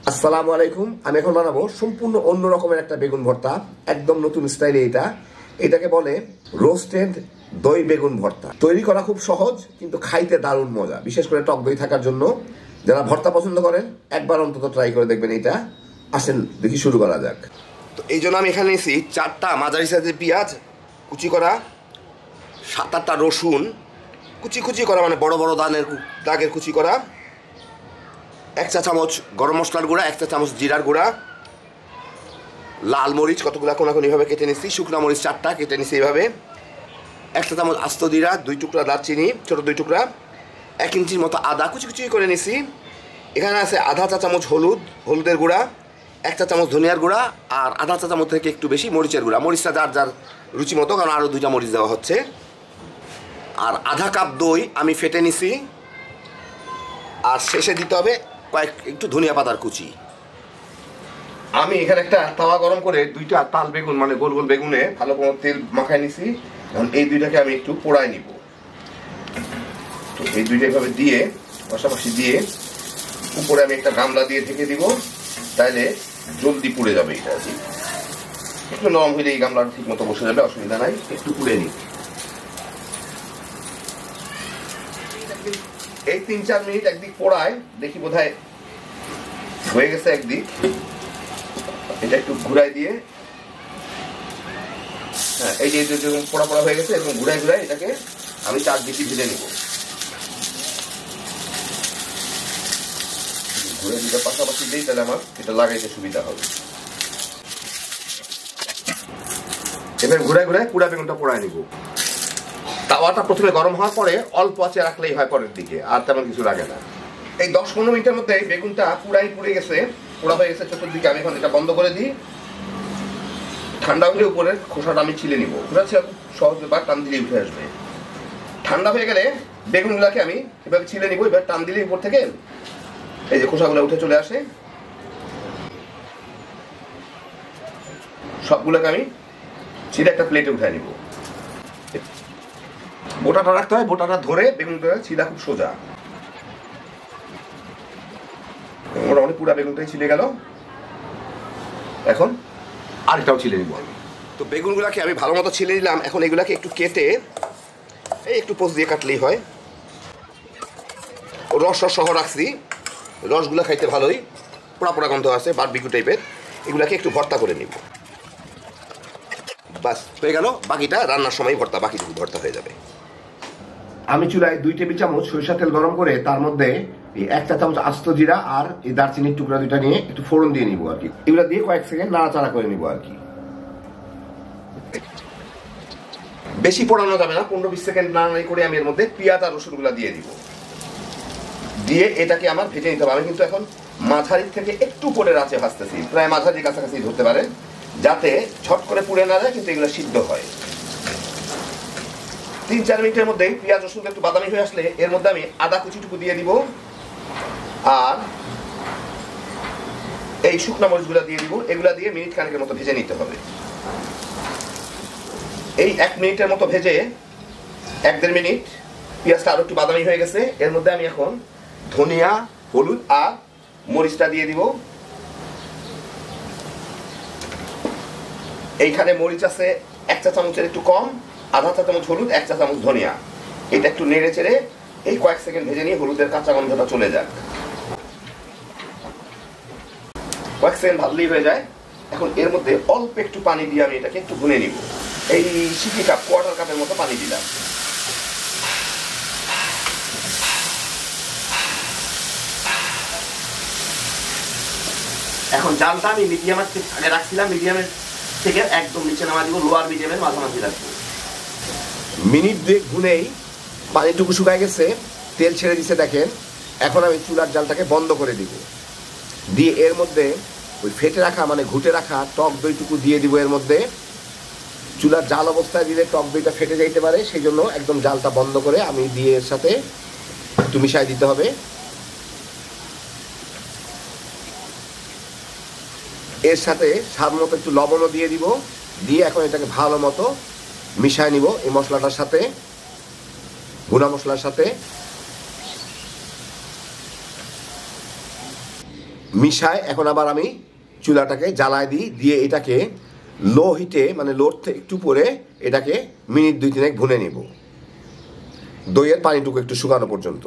আসসালামু আলাইকুম। আমি এখন বানাবো সম্পূর্ণ অন্য রকমের একটা বেগুন ভর্তা, একদম নতুন স্টাইলে। এটাকে বলে রোস্টেড দই বেগুন ভর্তা। তৈরি করা খুব সহজ, কিন্তু খাইতে দারুণ মজা, বিশেষ করে টক দই থাকার জন্য। যারা ভর্তা পছন্দ করেন একবার অন্তত ট্রাই করে দেখবেন এটা। আসেন দেখি শুরু করা যাক। তো এই জন্য আমি এখানে নিয়েছি 4টা মাঝারি সাইজের পেঁয়াজ কুচি করা, 7-8টা রসুন কুচি কুচি করা, মানে বড় বড় দাগের কুচি করা, 1 চা চামচ গরম মশলার গুঁড়া, 1 চা চামচ জিরার গুঁড়া, লাল মরিচ কতগুলো কোনাকুনিভাবে কেটে নিচ্ছি, শুকনা মরিচ 4টা কেটে নিচ্ছি এইভাবে, 1 চা চামচ আস্ত জিরা, 2 টুকরা দারচিনি ছোটো 2 টুকরা, 1 ইঞ্চির মতো আদা কুচি কুচি করে নিছি। এখানে আছে আধা চা চামচ হলুদের গুঁড়া, 1 চা চামচ ধনিয়ার গুঁড়া, আর আধা চা চামচ থেকে একটু বেশি মরিচের গুঁড়া। মরিচটা যার যার রুচি মতো, কারণ আরও 2টা মরিচ দেওয়া হচ্ছে। আর আধা কাপ দই আমি ফেটে নিছি। আর শেষে দিতে হবে একটু ধনিয়া পাতার কুচি। আমি এখানে একটা তাওয়া গরম করে 2টা তাল বেগুন, মানে গোল গোল বেগুনে ভালো করে তেল মাখায় নিছি। এখন এই 2টাকে আমি একটু পোড়ায় নিব। তো এই 2টা এভাবে দিয়ে পাশাপাশি দিয়ে উপরে আমি একটা গামলা দিয়ে ঢেকে দিব, তাইলে জলদি পুড়ে যাবে। এটা একটু নরম হইলে এই গামলাটা ঠিক মতো বসে যাবে, অসুবিধা নাই। একটু পুড়ে নিই। এই 3-4 মিনিট একদিক পোড়ায়, দেখি বোধহয় হয়ে গেছে একদিক। এটা একটু ঘুরাই দিয়ে, হ্যাঁ, এই যে পোড়া পোড়া হয়ে গেছে, এরকম ঘুরাই ঘুরাই এটাকে আমি 4 দিকে ভেজে নিব। ঘুরে দিতে পাশাপাশি দিই, তাহলে আমার এটা লাগাইতে সুবিধা হবে। এবার ঘুরাই ঘুরাই পুরা বেগুনটা পোড়ায় নিব। তাওয়াটা প্রথমে গরম হওয়ার পরে অল্প আঁচে রাখলেই হয় পরের দিকে, আর তেমন কিছু লাগে না। এই 10-15 মিনিটের মধ্যে বেগুনটা পুরাই পুড়ে গেছে, পোড়া হয়ে গেছে চতুর্দিকে। আমি এখন এটা বন্ধ করে দিই। ঠান্ডা হলে উপরের খোসাটা আমি ছিলে নিব। খোসা ছিল সহজ ব্যাপার, টান দিলেই উঠে আসবে। ঠান্ডা হয়ে গেলে বেগুনগুলোকে আমি এভাবে ছিলে নিব। এবার টান দিলেই উপর থেকে এই যে খোসাগুলো উঠে চলে আসে। সবগুলোকে আমি ছিলে একটা প্লেটে উঠে নিব। বোটাটা রাখতে হয়, বোটাটা ধরে বেগুনটা ছিলা খুব সোজা। মোটামুটি পুরা বেগুনটাই ছিলে গেল। এখন আরেকটাও ছিলে নিব আমি। তো বেগুনগুলাকে আমি ভালো মতো ছিলে নিলাম। এখন এগুলাকে একটু কেটে এই একটু পোস্ট দিয়ে কাটলেই হয়। রস সহ রাখছি, রসগুলো খাইতে ভালোই, পোড়া পোড়া গন্ধ আছে, বারবিকিউ টাইপের। এগুলাকে একটু ভর্তা করে নিব। বাস হয়ে গেল। বাকিটা রান্নার সময় বাকিটুকু ভর্তা হয়ে যাবে। আমি চুলায় 2 টেবিল চামচ সরিষা তেল গরম করে তার মধ্যে 1 চা চামচ আস্ত জিরা আর এই দারচিনির টুকরা 2টা নিয়ে একটু ফোড়ন দিয়ে নিব আর কি। এগুলো দিয়ে কয়েক সেকেন্ড নাড়াচাড়া করে নিব আর কি। বেশি পোড়ানো যাবে না, 15-20 সেকেন্ড নাড়াচাড়া করে আমি এর মধ্যে পেঁয়াজ আর রসুনগুলো দিয়ে দিব। দিয়ে এটাকে আমার ভেজে নিতে হবে। আমি কিন্তু এখন মাঝারি থেকে একটু পরে রাঁচে ভাজতেছি, প্রায় মাঝারি কাছাকাছি ধরতে পারে, যাতে ছট করে পুড়ে না যায়, কিন্তু এগুলো সিদ্ধ হয়। 3-4 মিনিটের মধ্যেই পেঁয়াজ রসুনটা একটু বাদামি হয়ে আসলে এর মধ্যে আমি আদা কুচিটুকু দিয়ে দিব, আর এই শুকনা মরিচগুলো দিয়ে দিব। এগুলা দিয়ে মিনিট খানেকের মতো ভেজে নিতে হবে। এই 1 মিনিটের মতো ভেজে 1-1.5 মিনিট পেঁয়াজটা আরো একটু বাদামি হয়ে গেছে। এর মধ্যে আমি এখন ধনিয়া, হলুদ আর মরিচটা দিয়ে দিব। এইখানে মরিচ আছে 1 চা চামচের একটু কম, আধা চা চামচ হলুদ, 1 চা চামচ ধনিয়া। এটা একটু নেড়ে চেড়ে এই কয়েক সেকেন্ড ভেজে নিয়ে হলুদের কাঁচা গন্ধটা চলে যাক। কয়েক সেকেন্ড ভাজলেই হয়ে যায়। এখন এর মধ্যে অল্প একটু পানি দিয়ে আমি এটাকে একটু ভুনে নিব। এই সিটি কাপ, কোয়ার্টার কাপের মতো পানি দিলাম। এখন জালটা আমি মিডিয়ামের আগে রাখছিলাম, মিডিয়ামের থেকে একদম নিচে নামা দিব, লোয়ার মিডিয়ামের মাঝামাঝি রাখবো। মিনিট 2 ভুনেই পানিটুকু শুকায় গেছে, তেল ছেড়ে দিছে দেখেন। এখন আমি চুলার জালটাকে বন্ধ করে দিব। দিয়ে এর মধ্যে ওই ফেটে রাখা, মানে ঘুটে রাখা টক দইটুকু দিয়ে দিব এর মধ্যে। চুলার জাল অবস্থায় দিলে টক দইটা ফেটে যাইতে পারে, সেই জন্য একদম জালটা বন্ধ করে আমি দিয়ে এর সাথে একটু মিশাই দিতে হবে। এর সাথে স্বাদ মতো একটু লবণও দিয়ে দিব। দিয়ে এখন এটাকে ভালো মতো মিশায় নিব এই মশলাটার সাথে, ভুনা মশলার সাথে। মিশায় এখন আবার আমি চুলাটাকে জ্বালায় দিই, দিয়ে এটাকে লো হিটে মানে লোর থেকে একটু পরে এটাকে মিনিট 2-3 ভুনে নিব, দইয়ের পানিটুকু একটু শুকানো পর্যন্ত।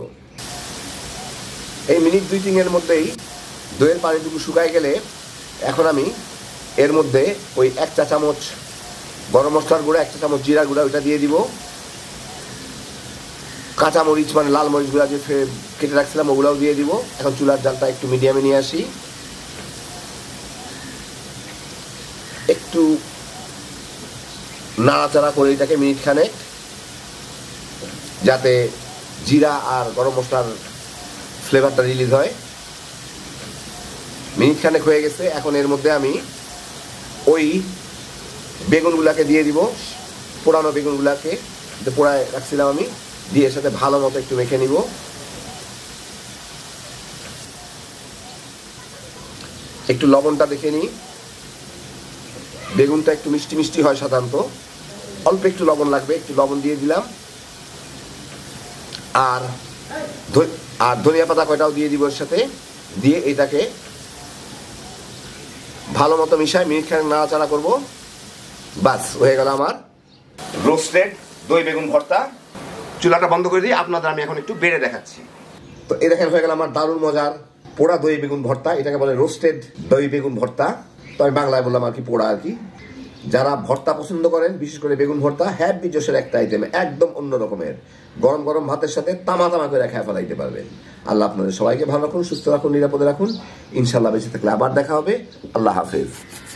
এই মিনিট 2-3 মধ্যেই দইয়ের পানিটুকু শুকায় গেলে এখন আমি এর মধ্যে ওই 1 চা চামচ গরম মশলার গুঁড়া, 1 চা চামচ জিরা গুঁড়া ওইটা দিয়ে দিব। কাঁচামরিচ মানে লাল মরিচগুলো যে কেটে রাখছিলাম ওগুলাও দিয়ে দিব। এখন চুলার জালটা একটু মিডিয়ামে নিয়ে আসি, একটু নাড়াচাড়া করে এটাকে মিনিট খানেক, যাতে জিরা আর গরম মশলার ফ্লেভারটা রিলিজ হয়। মিনিট খানেক হয়ে গেছে। এখন এর মধ্যে আমি ওই বেগুনগুলাকে দিয়ে দিব, পোড়ানো বেগুনগুলাকে যে পোড়ায় রাখছিলাম আমি, দিয়ে এর সাথে ভালো মতো একটু মেখে নিব। একটু লবণটা দেখে নিই, বেগুনটা একটু মিষ্টি মিষ্টি হয় সাধারণত, অল্প একটু লবণ লাগবে, একটু লবণ দিয়ে দিলাম। আর ধনিয়া পাতা কয়টাও দিয়ে দিব এর সাথে, দিয়ে এটাকে ভালো মতো মিশায় মিনিট খানেক নাড়াচাড়া করবো। বাস হয়ে গেল আমার রোস্টেড দই বেগুন ভর্তা। চুলাটা বন্ধ করে দিই, আপনাদের আমি এখন একটু বেড়ে দেখাচ্ছি। তো এই দেখেন হয়ে গেল আমার দারুণ মজার পোড়া দই বেগুন ভর্তা। এটাকে বলে রোস্টেড দই বেগুন ভর্তা, তো আমি বাংলায় বললাম আর কি, পোড়া আর কি। যারা ভর্তা পছন্দ করেন, বিশেষ করে বেগুন ভর্তা, হ্যাপি জোশের একটা আইটেম, একদম অন্য রকমের। গরম গরম ভাতের সাথে তামা তামা করে খেয়ে ফেলাইতে পারবেন। আল্লাহ আপনাদের সবাইকে ভালো রাখুন, সুস্থ রাখুন, নিরাপদে রাখুন। ইনশাল্লাহ বেঁচে থাকলে আবার দেখা হবে। আল্লাহ হাফেজ।